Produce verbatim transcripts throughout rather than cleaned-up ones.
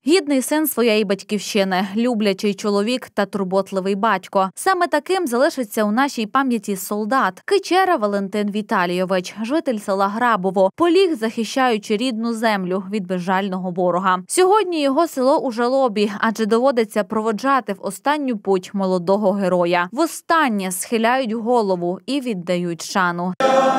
Гідний син своєї батьківщини, люблячий чоловік та турботливий батько. Саме таким залишиться у нашій пам'яті солдат. Кичера Валентин Віталійович, житель села Грабово, поліг, захищаючи рідну землю від безжального ворога. Сьогодні його село у жалобі, адже доводиться проводжати в останню путь молодого героя. Востаннє схиляють голову і віддають шану.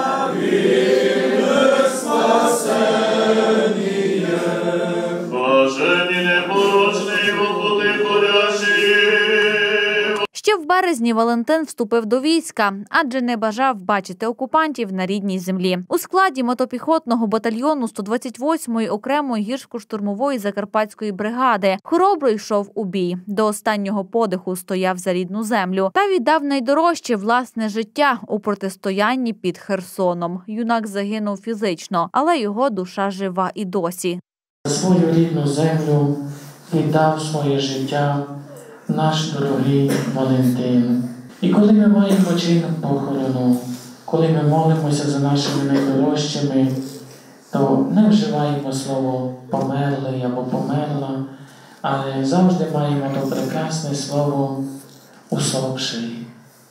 Ще в березні Валентин вступив до війська, адже не бажав бачити окупантів на рідній землі. У складі мотопіхотного батальйону сто двадцять восьмої окремої гірсько-штурмової закарпатської бригади хоробро йшов у бій. До останнього подиху стояв за рідну землю та віддав найдорожче власне життя у протистоянні під Херсоном. Юнак загинув фізично, але його душа жива і досі. Свою рідну землю віддав своє життя наш дорогий Валентин. І коли ми маємо чин похорону, коли ми молимося за нашими найдорожчими, то не вживаємо слово «померлий» або «померла», але завжди маємо то прекрасне слово «усопший».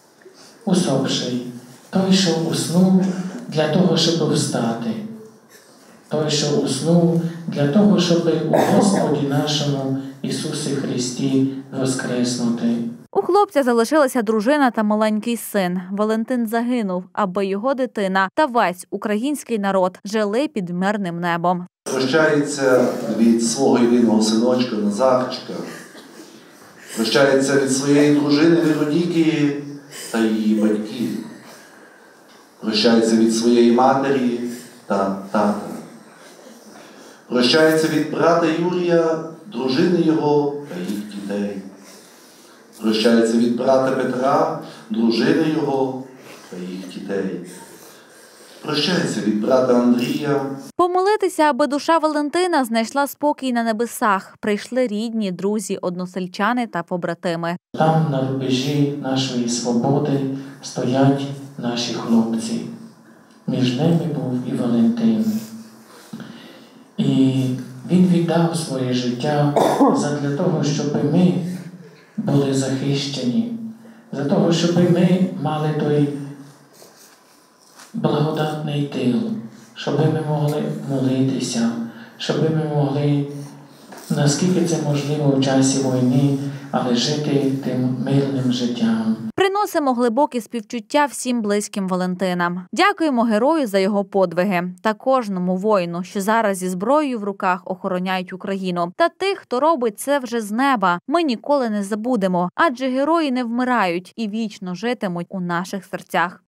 Усопший. Той, що уснув для того, щоб встати. Той, що уснув для того, щоб у Господі нашому Ісусі Христі воскреснути. У хлопця залишилася дружина та маленький син. Валентин загинув, аби його дитина та весь український народ жили під мирним небом. Прощається від свого єдиного синочка Назарчика. Прощається від своєї дружини Вероніки та її батьків. Прощається від своєї матері та тата. Прощається від брата Юрія, дружини його та їх дітей. Прощається від брата Петра, дружини його та їх дітей. Прощається від брата Андрія. Помолитися, аби душа Валентина знайшла спокій на небесах. Прийшли рідні, друзі, односельчани та побратими. Там на рубежі нашої свободи стоять наші хлопці. Між ними був і Валентин. І він віддав своє життя задля того, щоб ми були захищені, за того, щоб ми мали той благодатний тил, щоб ми могли молитися, щоб ми могли, наскільки це можливо в часі війни, але жити тим мирним життям. Приносимо глибокі співчуття всім близьким Валентина. Дякуємо герою за його подвиги та кожному воїну, що зараз зі зброєю в руках охороняють Україну. Та тих, хто робить це вже з неба, ми ніколи не забудемо, адже герої не вмирають і вічно житимуть у наших серцях.